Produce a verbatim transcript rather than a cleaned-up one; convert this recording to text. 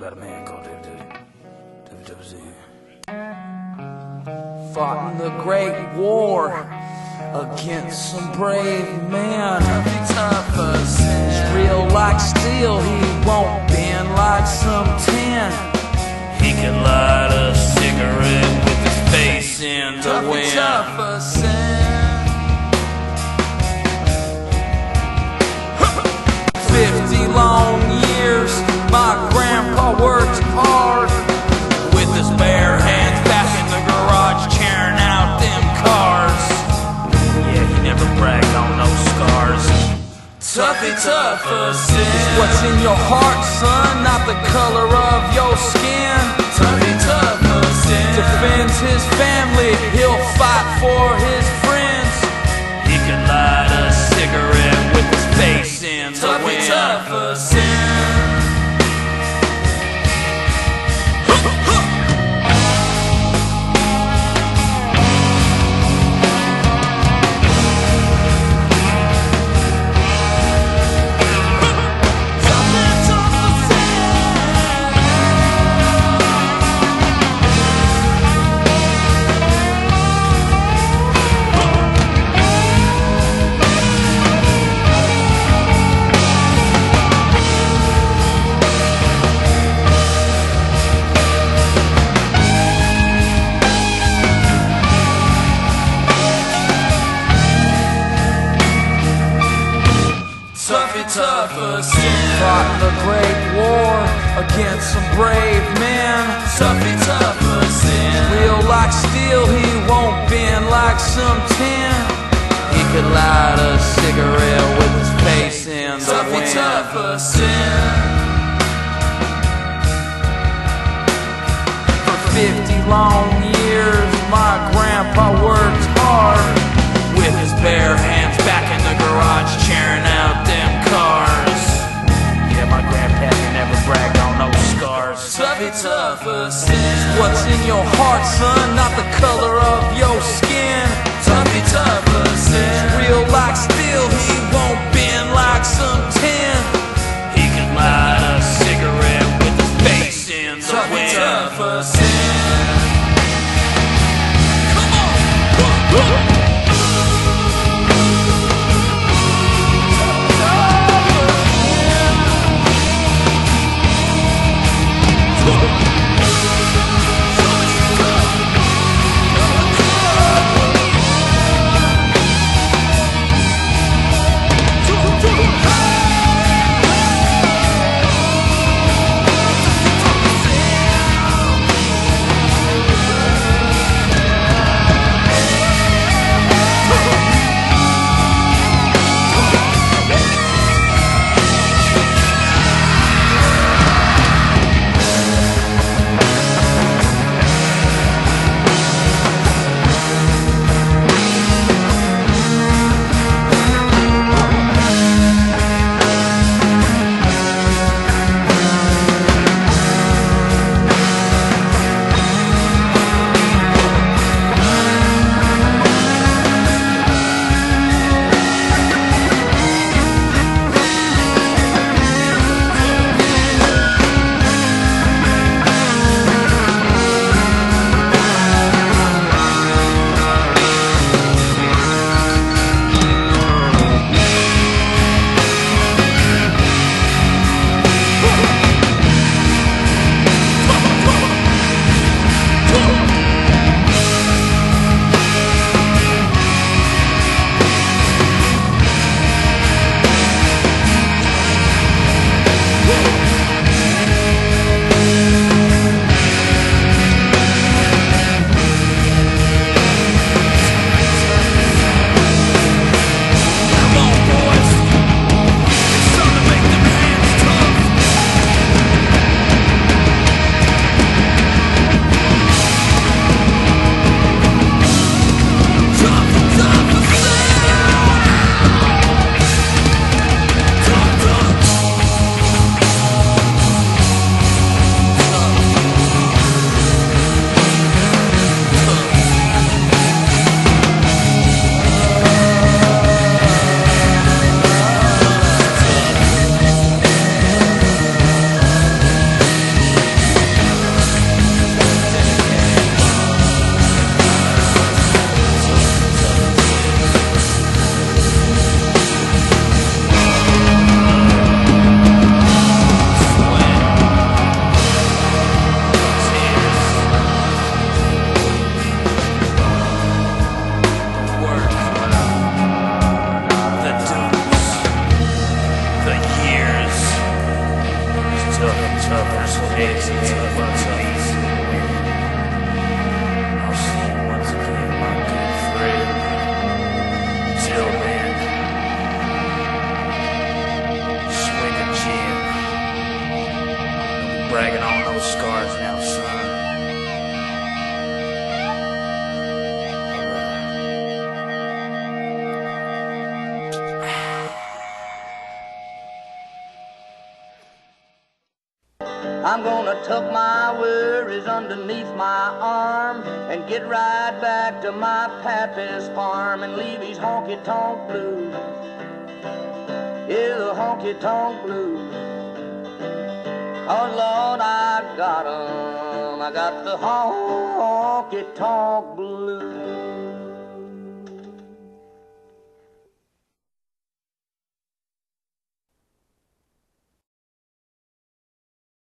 about a man called Jaded. Tuffy Tuff A Sin. Fought in the Great War against some brave men. Tuffy Tuff A Sin. He's real like steel, he won't bend like some tin. He could light a cigarette with his face in the Tuffy wind. Tuff A Sin. Fifty long years, my grandpa worked hard With his bare hands back in the garage tearing out them cars. Yeah, he never bragged on no scars. Tuffy Tuff A Sin. It's what's in your heart, son, not the color of your skin. Tuffy Tuff A Sin. Defends his family, he'll fight for his friends. He could light a cigarette with his face in the Tuffy wind. Tuff A Sin. Tuffy Tuff A Sin. Fought in the Great War against some brave men. Tuffy Tuff A Sin. Real like steel, he won't bend like some tin. He could light a cigarette with his face in the Tuffy wind. Tuff A Sin. For fifty long years, my grandpa worked hard With his bare hands back in the garage tearing out them cars. Yeah, my grandpappy never bragged on no scars. Tuffy Tuff A Sin. What's in your heart, son, not the color of your skin. Tuffy Tuff A Sin. Real like steel, he won't bend like some tin. He could light a cigarette with his face in the Tuffy wind. Tuff A Sin. I'm gonna tuck my worries underneath my arm and get right back to my pappy's farm and leave these honky-tonk blues. Yeah, the honky-tonk blues. Oh Lord, I got 'em. I got the honky-tonk blues.